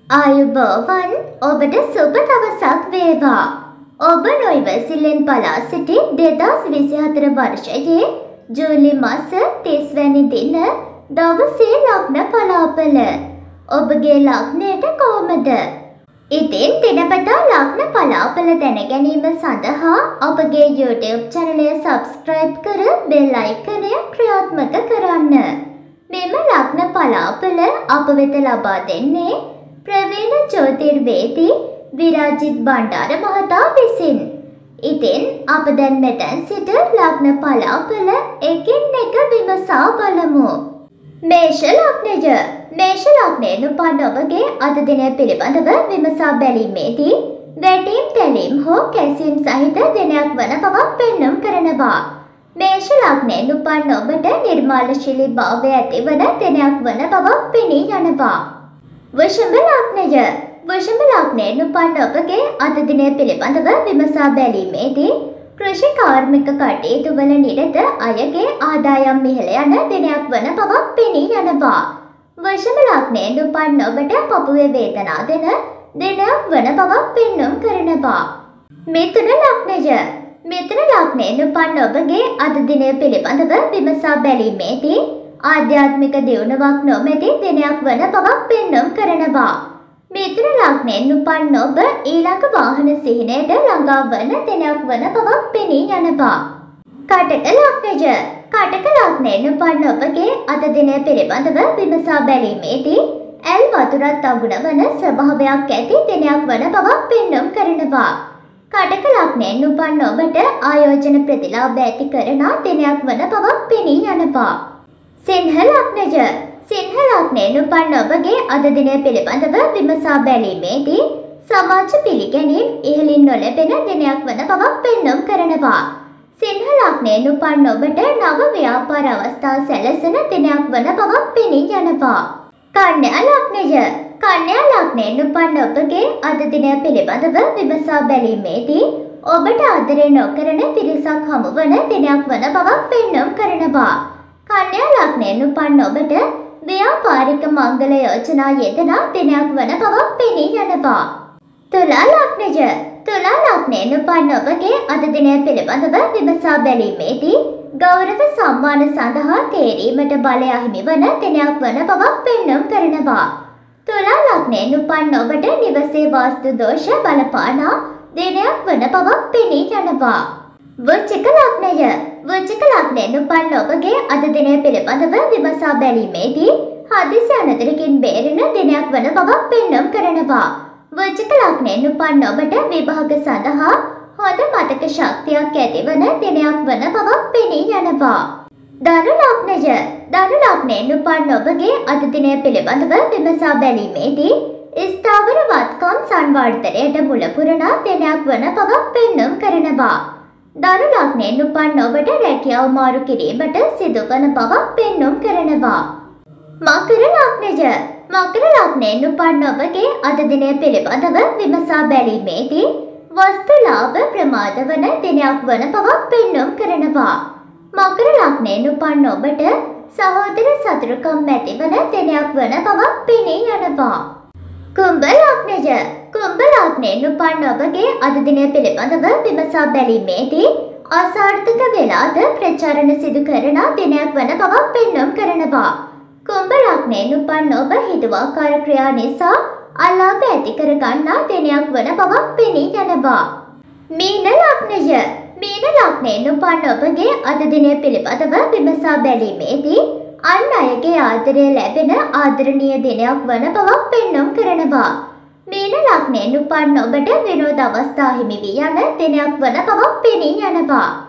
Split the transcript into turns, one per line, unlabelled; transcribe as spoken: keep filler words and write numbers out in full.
ආයුබෝවන් ඔබට සුබ දවසක් වේවා. ඔබ නොයිවසිල්ලෙන් බලා සිටි දෙදහස් විසිහතර වර්ෂයේ ජූලි මාස තිස් වැනි දින දවසේ ලග්න පලාපල ඔබගේ ලග්නයට කොහොමද? ඉතින් දිනපතා ලග්න පලාපල දැන ගැනීම සඳහා අපගේ YouTube channel එක subscribe කර bell icon එක ක්‍රියාත්මක කරන්න. මෙම ලග්න පලාපල අප වෙත ලබා දෙන්නේ ප්‍රවීණ ජ්‍යොතිර්වේදී විරාජිත් බණ්ඩාර මහතා විසින්. ඉතින් අප දැන් මෙතෙන් සිට ලග්න පලාපල එකින් එක විමසා බලමු. මේෂ ලග්නය. මේෂ ලග්නයෙන් උපන් ඔබගේ අද දිනය පිළිබඳව විමසා බැලීමේදී වැටීම් තැලීම් හෝ කැසීම් සහිත දිනයක් වන බවක් පෙන්නුම් කරනවා. මේෂ ලග්නයෙන් උපන් ඔබට නිර්මාණශීලී භාවය ඇතිවන දිනයක් වන බවක් පෙනී යනවා. වෘෂභ ලග්නය. වෘෂභ ලග්නයෙන් උපන් ඔබගේ අද දිනය පිළිබඳව විමසා බැලීමේදී කෘෂි කාර්මික කටයුතු වල නිරත අයගේ ආදායම් ඉහළ යන දිනයක් වන බවක් පෙනී යනවා. වෘෂභ ලග්නයෙන් උපන් ඔබට පපුවේ වේදනා දෙන දිනයක් වන බවක් පෙන්නුම් කරනවා. මිථුන ලග්නය. මිථුන ලග්නයෙන් උපන් ඔබගේ අද දිනය පිළිබඳව විමසා බැලීමේදී ආධ්‍යාත්මික දියුණුවක් නොමැති දිනයක් වන බවක් පෙන්නුම් කරනවා. මිථුන ලග්නයෙන් උපන් ඔබ ඊළඟ වාහන සිහිනයට ළඟා වන දිනයක් වන බවක් පෙනී යනවා. කටක ලග්නය. කටක ලග්නයෙන් උපන් ඔබගේ අද දිනය පිළිබඳව විමසා බැලීමේදී ඇල් වතුරත් අගුණ වන ස්වභාවයක් ඇති දිනයක් වන බවක් පෙන්නුම් කරනවා. කටක ලග්නයෙන් උපන් ඔබට ආයෝජන ප්‍රතිලාභ ඇති කරන දිනයක් වන බවක් පෙනී යනවා. සිංහ ලග්නය. සිංහ ලග්නයෙන් උපන් ඔබගේ අද දිනය පිළිබඳව විමසා බැලීමේදී සමාජ පිළිගැනීම් ඉහළින් නොලැබෙන දිනයක් වන බවක් පෙන්නුම් කරනවා. සිංහ ලග්නයෙන් උපන් ඔබට නව ව්‍යාපාර අවස්ථා සැලසෙන දිනයක් වන බවක් පෙනී යනවා. කන්‍යා ලග්නය. කන්‍යා ලග්නයෙන් උපන් ඔබගේ අද දිනය පිළිබඳව විමසා බැලීමේදී ඔබට ආදරය නොකරන පිරිසක් හමුවන දිනයක් වන බවක් පෙන්නුම් කරනවා. කන්‍යා ලග්නයෙන් උපන් ඔබට ව්‍යාපාරික මංගල යෝජනා යෙදෙන දිනයක් වන බවක් පෙනී යනවා. තුලා ලග්නය. තුලා ලග්නයෙන් උපන් ඔබගේ අද දිනය පිළිබඳව විමසා බැලීමේදී ගෞරව සම්මාන සඳහා තේරීමට බලය අහිමි වන දිනයක් වන බවක් පෙන්නුම් කරනවා. තුලා ලග්නයෙන් උපන් ඔබට නිවසේ වාස්තු දෝෂ බලපාන දිනයක් වන බවක් පෙනී යනවා. වෘශ්චික ලග්නය. වෘශ්චික ලග්නයෙන් උපන් ඔබගේ අද දිනය පිළිබඳව විමසා බැලීමේදී හදිසි අනතුරකින් බේරෙන දිනයක් වන බවක් පෙන්නුම් කරනවා. වෘශ්චික ලග්නයෙන් උපන් ඔබට විභාග සඳහා හොඳ මතක ශක්තියක් ඇතිවන දිනයක් වන බවක් පෙනී යනවා. ධනු ලග්නය. ධනු ලග්නයෙන් උපන් ඔබගේ අද දිනය පිළිබඳව විමසා බැලීමේදී ස්ථාවර වත්කම් සංවර්ධනයට මුල පුරන දිනයක් වන බවක් පෙන්නුම් කරනවා. ධනු ලග්නයෙන් උපන් ඔබට රැකියාව මාරු කිරීමට සිදුවන බවක් පෙන්නුම් කරනවා. මකර ලග්නය. මකර ලග්නයෙන් උපන් ඔබගේ අද දිනය පිළිබඳව විමසා බැලීමේදී වස්තු ලාභ ප්‍රමාද වන දිනයක් වන බවක් පෙන්නුම් කරනවා. මකර ලග්නයෙන් උපන් ඔබට සහෝදර සතුරුකම් ඇතිවන දිනයක් වන බවක් පෙනී යනවා. කුම්භ ලග්නය. කුම්භ ලග්නයෙන් උපන් ඔබගේ අද දිනය පිළිබඳව විමසා බැලීමේදී අසාර්ථක වෙලාද ප්‍රචාරණ සිදු කරන දිනයක් වන බවක් පෙන්නුම් කරනවා. කුම්භ ලග්නයෙන් උපන් ඔබ හිතුවාකාර ක්‍රියා නිසා අලාභ ඇති කර ගන්නා දිනයක් වන බවක් පෙනී යනවා. මීන ලග්නය. මීන ලග්නයෙන් උපන් ඔබගේ අද දිනය පිළිබඳව විමසා බැලීමේදී අන් අයගේ ආදරය ලැබෙන ආදරණීය දිනයක් වන බවක් පෙන්නුම් කරනවා. මීන ලග්නයෙන් උපන් ඔබට විනෝද අවස්ථා හිමි වී යන දිනයක් වන බවක් පෙනී යනවා.